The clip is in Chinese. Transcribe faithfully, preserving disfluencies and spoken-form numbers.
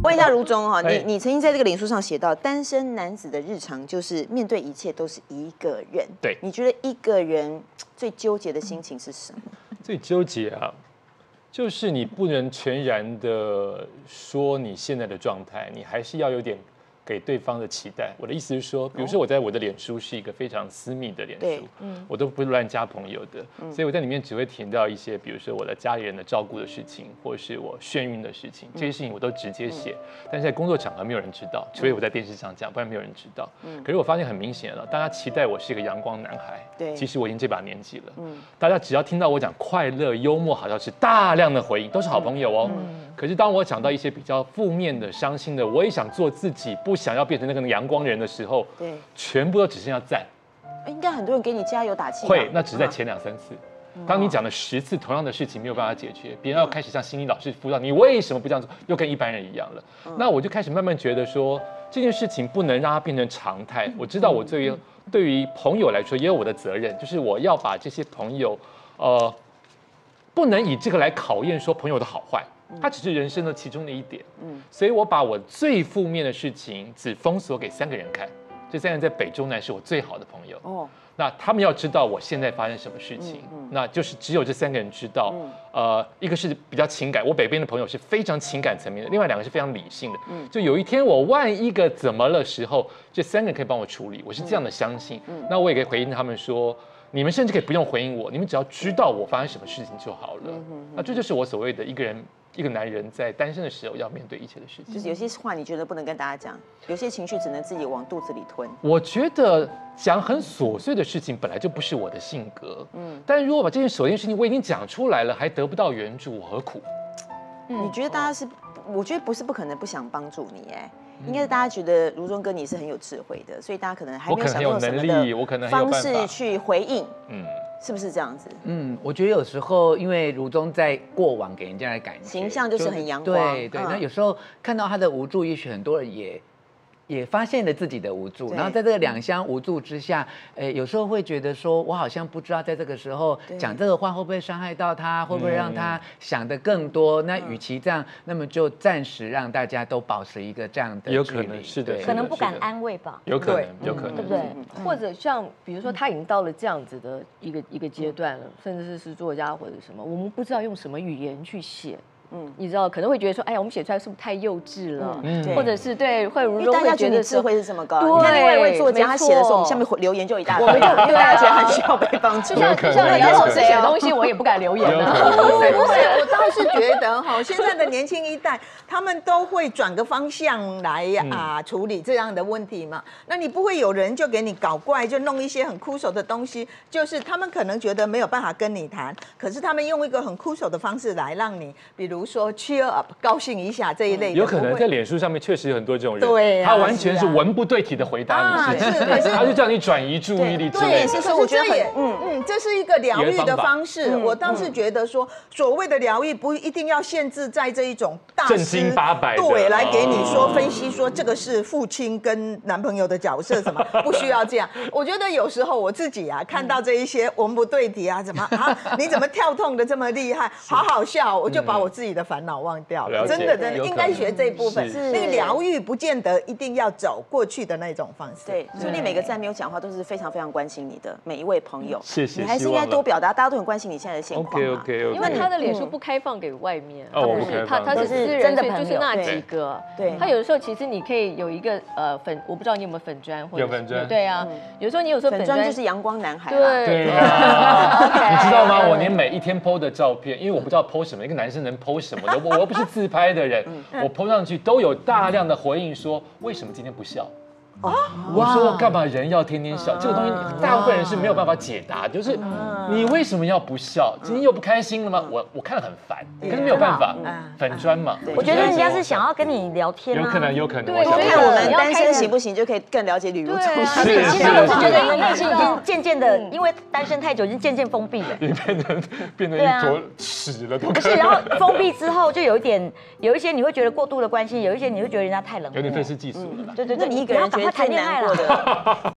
问一下如中哈，你你曾经在这个脸书上写到，单身男子的日常就是面对一切都是一个人。 对， 你觉得一个人最纠结的心情是什么？ 最纠结啊，就是你不能全然的说你现在的状态，你还是要有点给对方的期待。我的意思是说，比如说我在我的脸书是一个非常私密的脸书，嗯，我都不乱加朋友的，嗯、所以我在里面只会提到一些，比如说我的家里人的照顾的事情，或者是我眩晕的事情，这些事情我都直接写。嗯、但是在工作场合没有人知道，除非我在电视上讲，不然没有人知道。嗯、可是我发现很明显了，大家期待我是一个阳光男孩，对，其实我已经这把年纪了。嗯，大家只要听到我讲快乐、幽默、好笑，是大量的回应，都是好朋友哦。嗯、可是当我讲到一些比较负面的、伤心的，我也想做自己，不想要变成那个阳光人的时候，对，全部都只剩下赞。 应该很多人给你加油打气。 会，那只是在前两三次。当你讲了十次同样的事情没有办法解决，别人要开始像心理老师辅导你为什么不这样做，又跟一般人一样了。那我就开始慢慢觉得说，这件事情不能让它变成常态。我知道我对于对于朋友来说也有我的责任，就是我要把这些朋友，呃，不能以这个来考验说朋友的好坏。它只是人生的其中的一点，嗯，所以我把我最负面的事情只封锁给三个人看，这三个人在北中南是我最好的朋友，哦，那他们要知道我现在发生什么事情，嗯嗯、那就是只有这三个人知道，嗯、呃，一个是比较情感，我北边的朋友是非常情感层面的，另外两个是非常理性的，嗯，就有一天我万一个怎么了时候，这三个人可以帮我处理，我是这样的相信，嗯、那我也可以回应他们说。你们甚至可以不用回应我，你们只要知道我发生什么事情就好了。嗯、哼那这就是我所谓的一个人，一个男人在单身的时候要面对一切的事情。 就是有些话你觉得不能跟大家讲，有些情绪只能自己往肚子里吞。 我觉得讲很琐碎的事情本来就不是我的性格。嗯，但如果把这件琐碎的事情我已经讲出来了，还得不到援助，我何苦？ 嗯，你觉得大家是？我觉得不是不可能不想帮助你，哎。应该是大家觉得如中哥你是很有智慧的，所以大家可能还没有想到什么的方式去回应，嗯，是不是这样子？ 嗯，我觉得有时候因为如中在过往给人家的感觉形象就是很阳光， 对对。那有时候看到他的无助，也许很多人也。也发现了自己的无助，然后在这个两相无助之下，呃，有时候会觉得说，我好像不知道在这个时候讲这个话会不会伤害到他，会不会让他想得更多？那与其这样，那么就暂时让大家都保持一个这样的距离， 有可能是的， 可能不敢安慰吧， 有可能，有可能， 对不对？或者像比如说他已经到了这样子的一个一个阶段了，甚至是是作家或者什么，我们不知道用什么语言去写。嗯，你知道可能会觉得说，哎呀，我们写出来是不是太幼稚了？嗯，或者是对，会如中会觉得智慧是这么高。你看另外一位作家他写的时候，我们下面留言就一大堆，我们就因为大家觉得很需要被帮助。 就像就像杨老师写东西，我也不敢留言啊。 不是不是，我倒是觉得哈，现在的年轻一代，他们都会转个方向来啊处理这样的问题嘛。那你不会有人就给你搞怪，就弄一些很枯手的东西，就是他们可能觉得没有办法跟你谈，可是他们用一个很枯手的方式来让你，比如说 cheer up。高兴一下这一类的， 有可能在脸书上面确实有很多这种人， 对、啊， 他完全是文不对题的回答你事情，是，他就叫你转移注意力之类的。 对，是，我觉得也，嗯嗯，这是一个疗愈的方式。我倒是觉得说，所谓的疗愈不一定要限制在这一种大师正经八百对来给你说分析说这个是父亲跟男朋友的角色什么，不需要这样。我觉得有时候我自己啊，看到这一些文不对题啊，怎么啊，你怎么跳痛的这么厉害，好好笑，我就把我自己的烦恼忘掉。真的，真的应该学这一部分。那个疗愈不见得一定要走过去的那种方式。 对，所以你每个赞没有讲话都是非常非常关心你的每一位朋友。 谢谢。 你还是应该多表达，大家都很关心你现在的现况嘛。 OK OK。 因为他的脸书不开放给外面， 哦，不开放，他他是私人，所以就是那几个。 对。 他有的时候其实你可以有一个呃粉，我不知道你有没有粉专或者有粉专。 对啊，有时候你有时候粉专就是阳光男孩。 对对啊。你知道吗？我连每一天 po 的照片，因为我不知道 po 什么，一个男生能 po 什么的，我我又不是自拍的人。我 po 上去都有大量的回应说，为什么今天不笑？哦，我说干嘛人要天天笑？这个东西大部分人是没有办法解答，就是你为什么要不笑？今天又不开心了吗？我我看了很烦，可是没有办法，粉专嘛。 我觉得人家是想要跟你聊天， 有可能有可能。 对，所以看我们单身行不行，就可以更了解吕如中。 其实我是觉得你内心已经渐渐的，因为单身太久，已经渐渐封闭了， 你变成变成一坨屎了，都不是。然后封闭之后，就有一点，有一些你会觉得过度的关心，有一些你会觉得人家太冷漠， 有点愤世嫉俗了。 对对对， 你一个人觉得太难过的。